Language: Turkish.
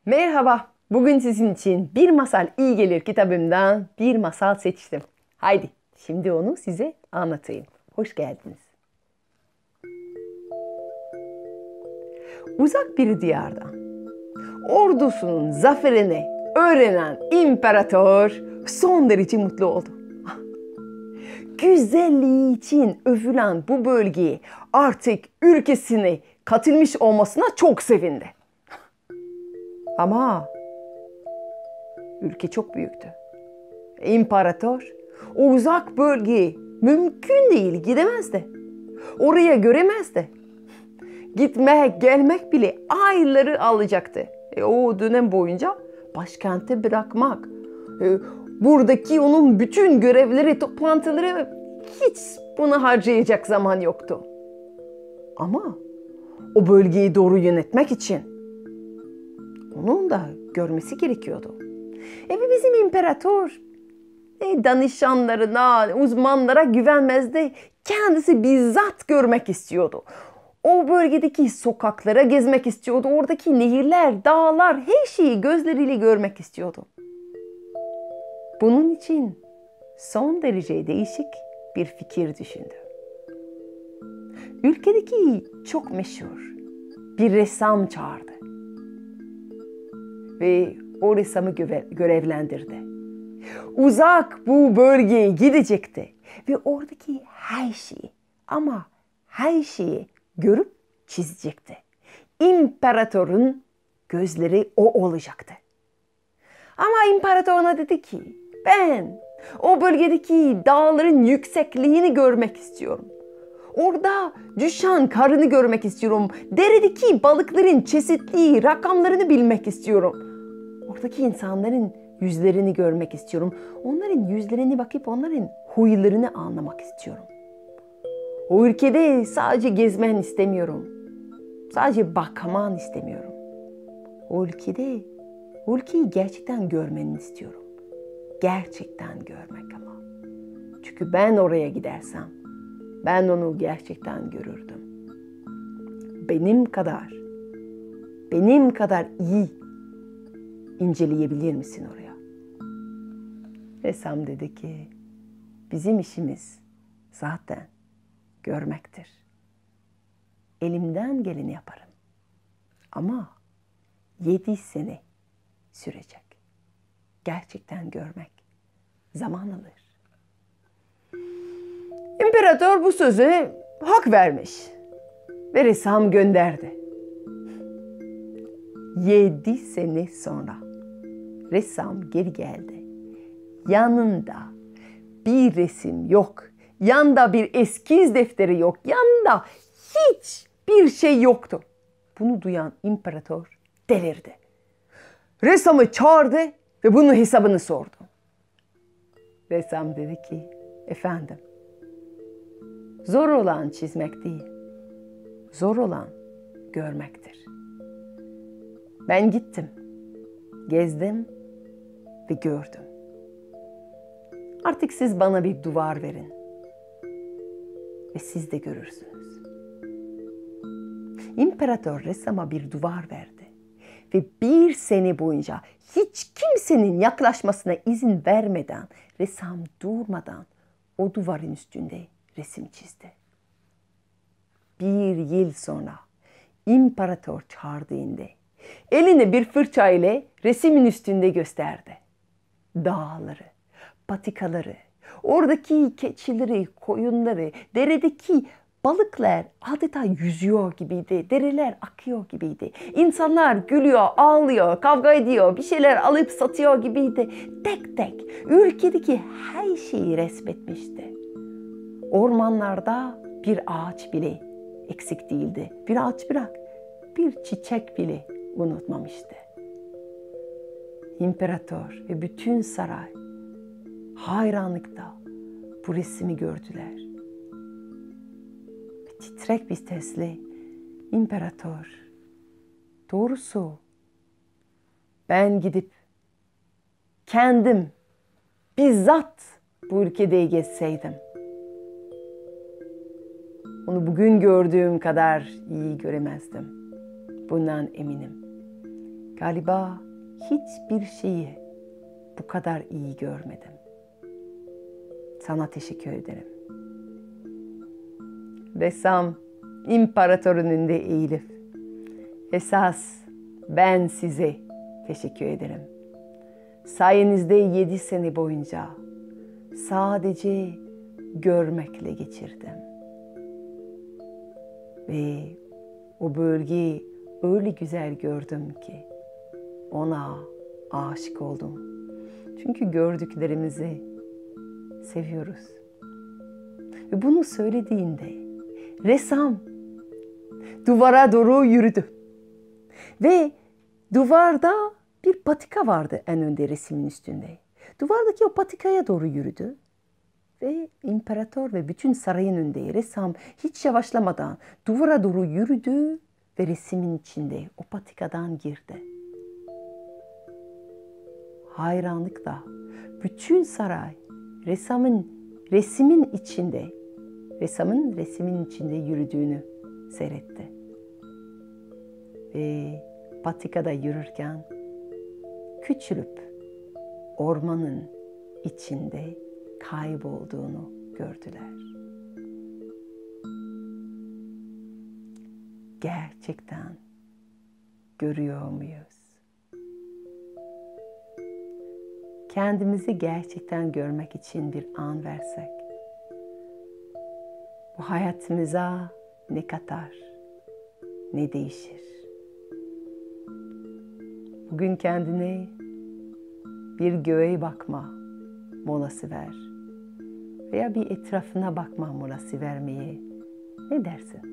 Merhaba, bugün sizin için Bir Masal İyi Gelir kitabımdan bir masal seçtim. Haydi, şimdi onu size anlatayım. Hoş geldiniz. Uzak bir diyardan, ordusunun zaferini öğrenen imparator son derece mutlu oldu. Güzelliği için övülen bu bölgeye artık ülkesine katılmış olmasına çok sevindi. Ama ülke çok büyüktü. İmparator o uzak bölgeye mümkün değil gidemezdi. Oraya göremezdi. Gitmek gelmek bile ayları alacaktı. O dönem boyunca başkenti bırakmak, buradaki onun bütün görevleri, toplantıları hiç buna harcayacak zaman yoktu. Ama o bölgeyi doğru yönetmek için onun da görmesi gerekiyordu. Ve bizim imparator danışanlarına, uzmanlara güvenmezdi. Kendisi bizzat görmek istiyordu. O bölgedeki sokaklara gezmek istiyordu. Oradaki nehirler, dağlar, her şeyi gözleriyle görmek istiyordu. Bunun için son derece değişik bir fikir düşündü. Ülkedeki çok meşhur bir ressam çağırdı. Ve o ressamı görevlendirdi. Uzak bu bölgeye gidecekti ve oradaki her şeyi ama her şeyi görüp çizecekti. İmparatorun gözleri o olacaktı. Ama imparator ona dedi ki ben o bölgedeki dağların yüksekliğini görmek istiyorum. Orada düşen karını görmek istiyorum. Deredeki balıkların çeşitli rakamlarını bilmek istiyorum. Oradaki insanların yüzlerini görmek istiyorum. Onların yüzlerine bakıp onların huylarını anlamak istiyorum. O ülkede sadece gezmen istemiyorum. Sadece bakman istemiyorum. O ülkeyi gerçekten görmeni istiyorum. Gerçekten görmek ama. Çünkü ben oraya gidersem ben onu gerçekten görürdüm. Benim kadar iyi inceleyebilir misin oraya? Ressam dedi ki, bizim işimiz zaten görmektir. Elimden geleni yaparım. Ama 7 sene sürecek. Gerçekten görmek zaman alır. İmparator bu söze hak vermiş ve ressam gönderdi. 7 sene sonra ressam geri geldi. Yanında bir resim yok. Yanında bir eskiz defteri yok. Yanında hiçbir şey yoktu. Bunu duyan imparator delirdi. Ressamı çağırdı ve bunun hesabını sordu. Ressam dedi ki, efendim, zor olan çizmek değil, zor olan görmektir. Ben gittim, gezdim ve gördüm. Artık siz bana bir duvar verin ve siz de görürsünüz. İmparator ressama bir duvar verdi ve 1 sene boyunca hiç kimsenin yaklaşmasına izin vermeden, ressam durmadan o duvarın üstünde resim çizdi. 1 yıl sonra imparator çağırdığında elini bir fırça ile resmin üstünde gösterdi. Dağları, patikaları, oradaki keçileri, koyunları, deredeki balıklar adeta yüzüyor gibiydi. Dereler akıyor gibiydi. İnsanlar gülüyor, ağlıyor, kavga ediyor, bir şeyler alıp satıyor gibiydi. Tek tek ülkedeki her şeyi resmetmişti. Ormanlarda bir ağaç bile eksik değildi. Bir ağaç bırak, bir çiçek bile unutmamıştı. İmparator ve bütün saray hayranlıkta bu resmi gördüler. Ve titrek bir sesle imparator, doğrusu ben gidip kendim bizzat bu ülkede gezseydim, onu bugün gördüğüm kadar iyi göremezdim. Bundan eminim. Galiba hiçbir şeyi bu kadar iyi görmedim. Sana teşekkür ederim. Ressam imparatorun önünde eğilip, esas ben size teşekkür ederim. Sayenizde 7 sene boyunca sadece görmekle geçirdim. Ve o bölgeyi öyle güzel gördüm ki ona aşık oldum. Çünkü gördüklerimizi seviyoruz. Ve bunu söylediğinde ressam duvara doğru yürüdü. Ve duvarda bir patika vardı en önde resmin üstünde. Duvardaki o patikaya doğru yürüdü. Ve imparator ve bütün sarayın önünde ressam hiç yavaşlamadan duvara doğru yürüdü ve resmin içinde o patikadan girdi. Hayranlıkla bütün saray ressamın resmin içinde yürüdüğünü seyretti. Ve patikada yürürken küçülüp ormanın içinde kaybolduğunu gördüler. Gerçekten görüyor muyuz? Kendimizi gerçekten görmek için bir an versek, bu hayatımıza ne katar, ne değişir? Bugün kendine bir göğe bakma molası ver veya bir etrafına bakma molası vermeye ne dersin?